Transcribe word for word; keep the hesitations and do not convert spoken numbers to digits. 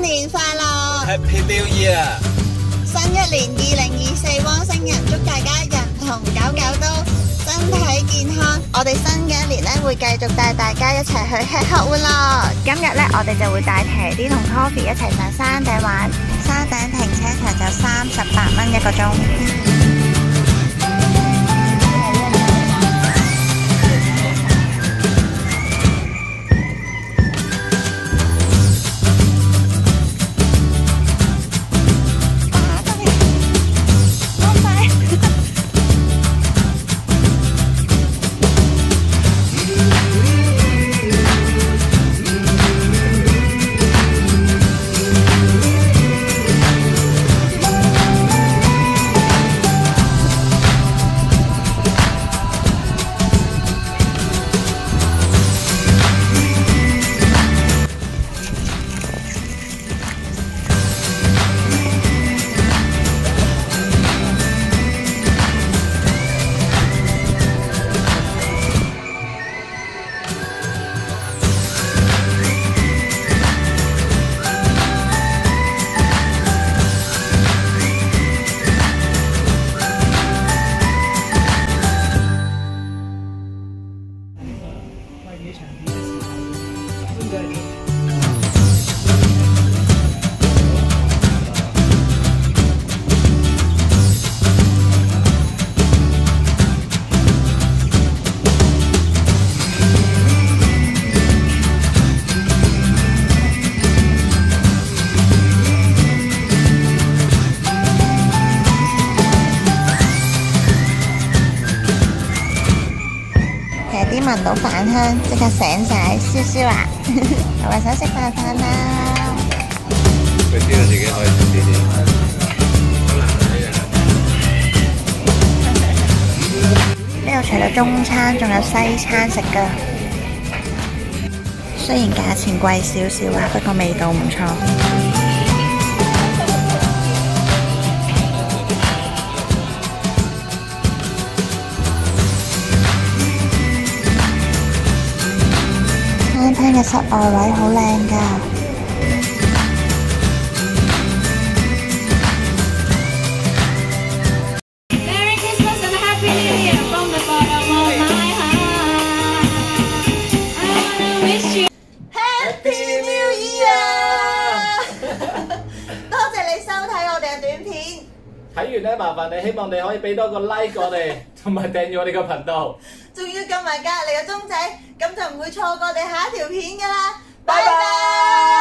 年快樂 ！Happy New Year！ 新一年二零二四汪星人，祝大家人同狗狗都身體健康。我哋新嘅一年咧會繼續帶大家一齊去吃喝玩樂。今日咧我哋就會帶騎啲同 Coffee 一齊上山頂玩，山頂停車場就三十八蚊一個鐘。啲聞到飯香，即刻醒晒，燒燒啊！係咪想食飯飯啦？ 佢知道自己可以食啲啲。 呢度除咗中餐，仲有西餐食㗎。雖然價錢貴少少啊，不過味道唔錯。餐廳嘅室外位好靚㗎。 Merry Christmas and Happy New Year from the bottom of my heart. I wanna wish you Happy New Year！ 多謝你收睇我哋嘅短片。 睇完咧，麻煩你希望你可以俾多個 like 我哋，同埋訂閱我哋個頻道。 仲要撳埋隔離嘅鐘仔，咁就唔會錯過我哋下一條片㗎啦！拜拜拜。